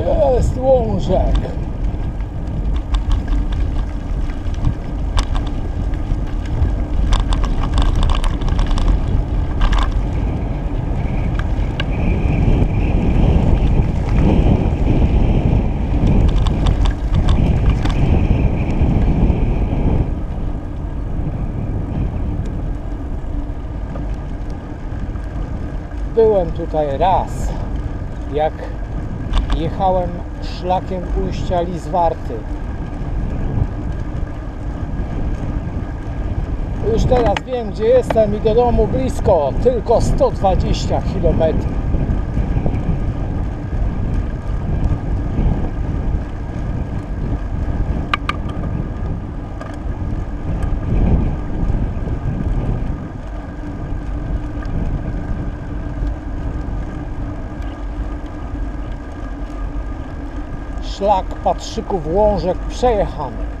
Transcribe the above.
Jest łążek. Byłem tutaj raz, jak jechałem szlakiem ujścia Lizwarty. Już teraz wiem, gdzie jestem i do domu blisko, tylko 120 km. Szlak Patrzyków Łążek przejechany.